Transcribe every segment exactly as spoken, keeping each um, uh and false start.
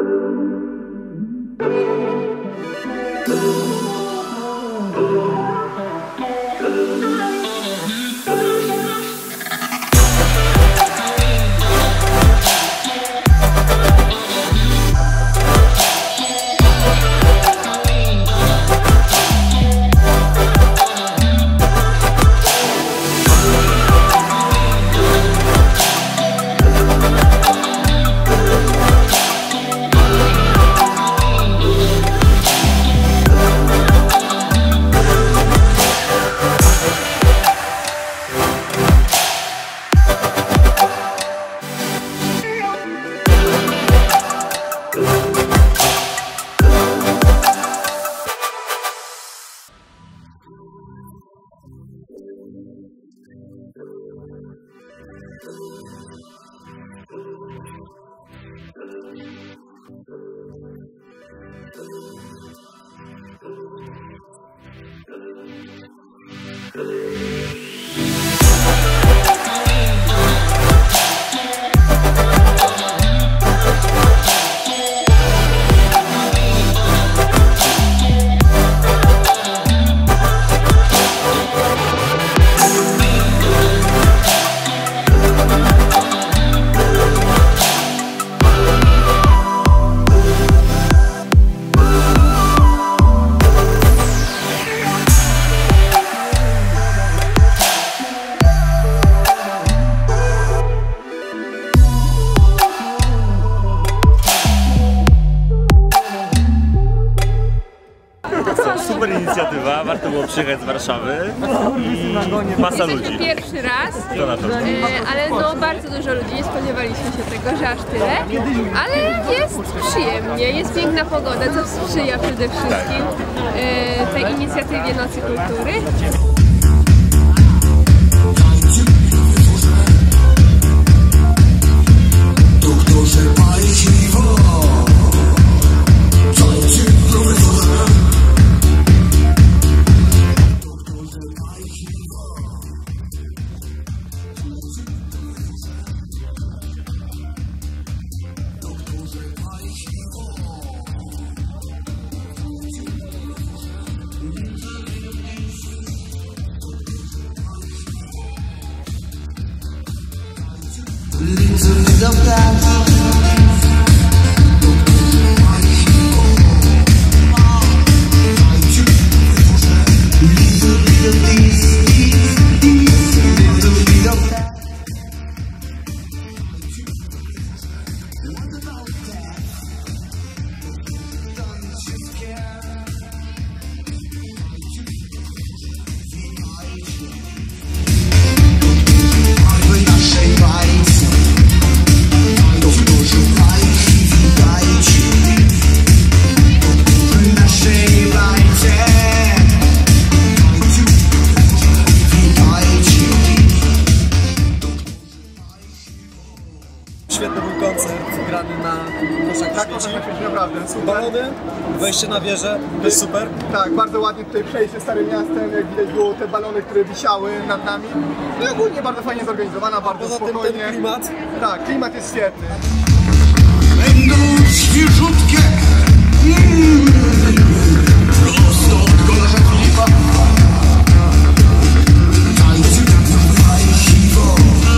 Super inicjatywa, warto było przyjechać z Warszawy i masa ludzi. Pierwszy raz, Co na to? e, ale no bardzo dużo ludzi, nie spodziewaliśmy się tego, że aż tyle, ale jest przyjemnie, jest piękna pogoda, co sprzyja przede wszystkim e, tej inicjatywie Nocy Kultury. Świetny był koncert grany na koszach na śmieci. Naprawdę, super. Balony, wejście na wieżę, to jest super. Tak, bardzo ładnie tutaj przejście Starym Miastem, jak widać było te balony, które wisiały nad nami. No i ogólnie bardzo fajnie zorganizowana, bardzo Poza spokojnie. tym ten klimat. Tak, klimat jest świetny. Będą świeżutkie, mm, prosto od kolarza Filipa. Tańczy trwa i siwo.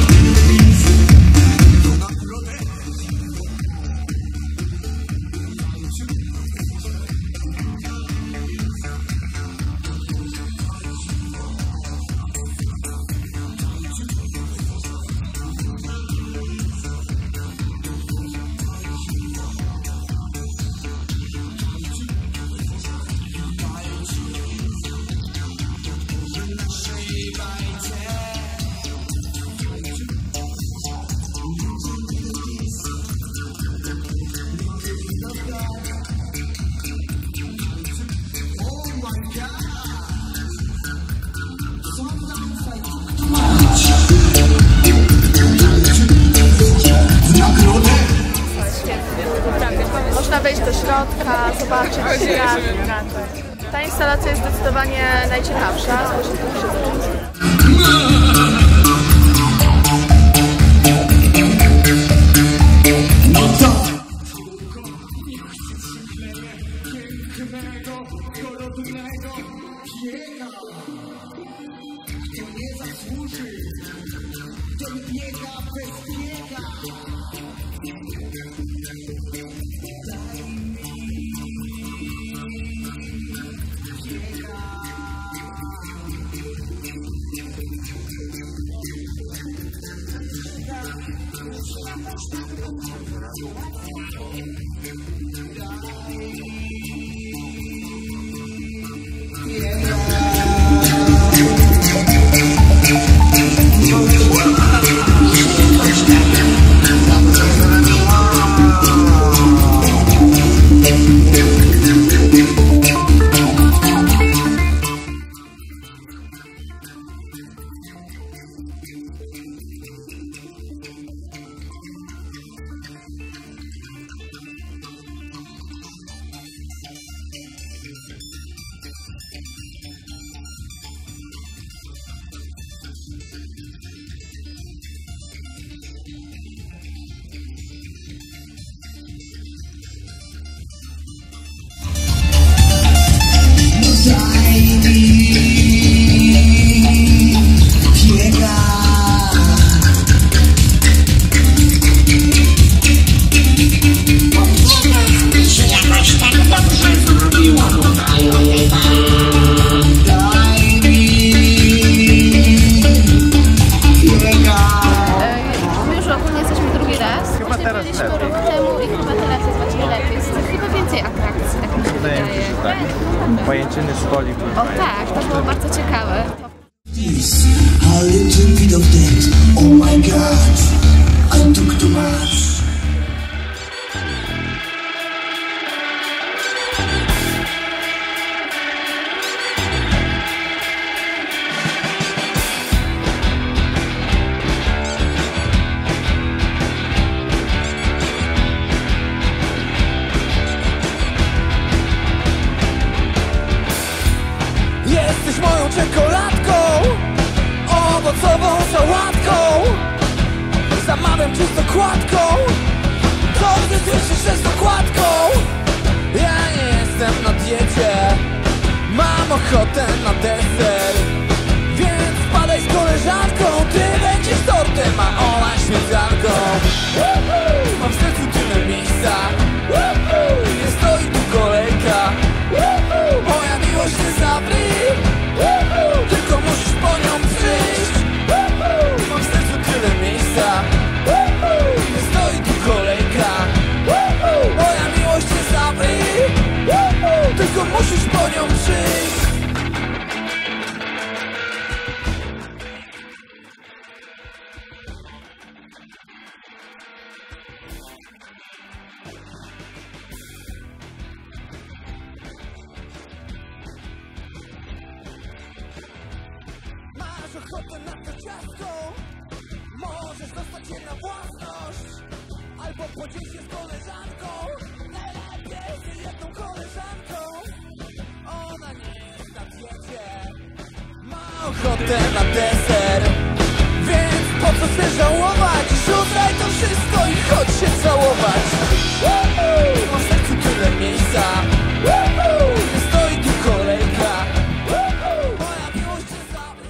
Można wejść do środka, zobaczyć świat. Ta instalacja jest zdecydowanie najciekawsza spośród tych wszystkich. Pajęczyny z folii. O tak, to było bardzo ciekawe. A little bit of that. Oh my God, I took too much. Jesteś moją czekoladką, owocową sałatką. Zamawiam cię z dokładką. Dobrze słyszysz, że z dokładką. Ja nie jestem na diecie, mam ochotę na deser. Więc wpadaj z koleżanką, ty będziesz tortem, a ona śmietanką. Mam w sercu tyle miejsca, nie stoi tu kolejka. Moja miłość nie zawry, tylko musisz po nią przyjść. Mam w sercu tyle miejsca, nie stoi tu kolejka. Moja miłość nie zawry, tylko musisz po nią przyjść. Masz ochotę na to ciastko, możesz dostać je na własność, albo podzielić się z koleżanką. Najlepiej z jedną koleżanką. Ona nie jest na diecie, ma ochotę na deser. Więc po co chcesz żałować? Rzucaj to wszystko i chodź się całować. Mam w sercu tyle miejsca, nie stoi tu kolejka. Moja miłość nie zabry.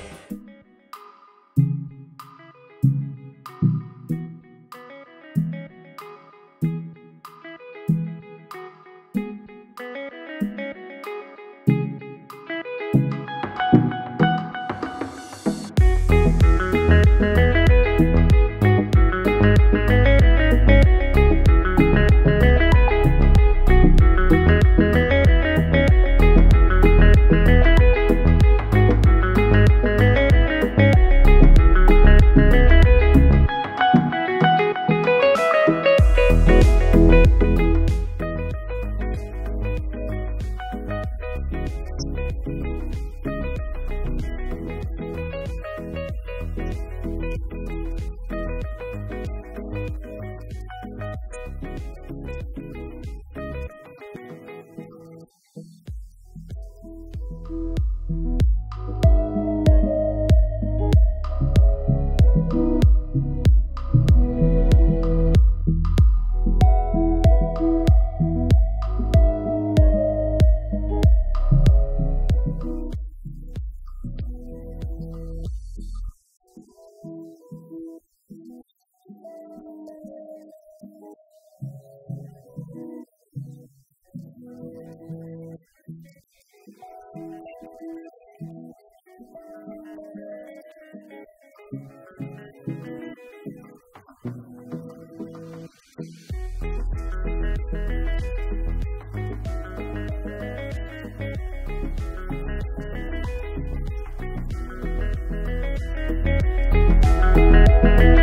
Thank